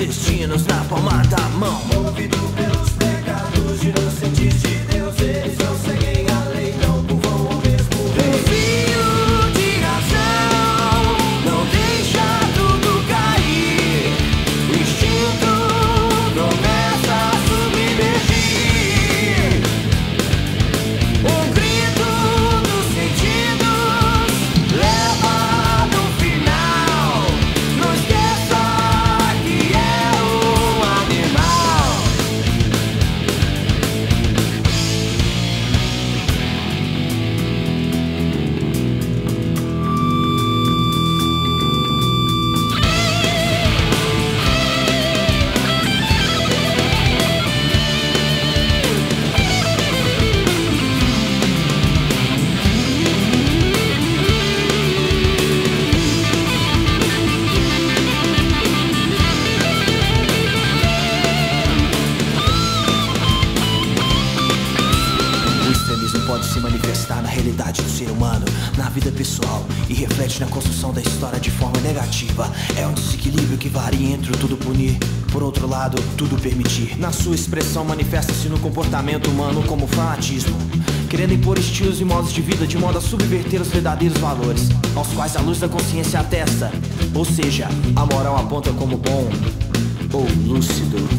destinos na palma da mão. Movido pelos pecados inocentes de Deus, eles não seguem a lei, não curvam ao mesmo rei. Um fio de razão não deixa tudo cair. O instinto começa a submergir. Um grito dos sentidos leva no final. Não esqueça que é um animal. O extremismo pode se manifestar na realidade do ser humano, na vida pessoal, e reflete na construção da história de forma negativa. É um desequilíbrio que varia entre o tudo punir, por outro lado, tudo permitir. Na sua expressão manifesta-se no comportamento humano como fanatismo, querendo impor estilos e modos de vida de modo a subverter os verdadeiros valores, aos quais a luz da consciência atesta. Ou seja, a moral aponta como bom ou lúcido.